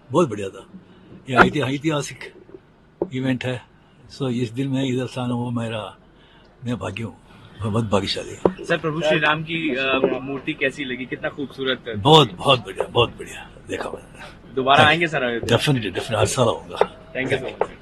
बहुत बढ़िया था। ये ऐतिहासिक इवेंट है। सो इस दिन मैं इधर था, वो मैं भाग्य हूँ, बहुत भाग्यशाली। सर, प्रभु श्री राम की मूर्ति कैसी लगी? कितना खूबसूरत है। बहुत बढ़िया, बहुत बढ़िया देखा मैंने। दोबारा आएंगे सर? डेफिनेटली हर साल आऊंगा। Thank you so much.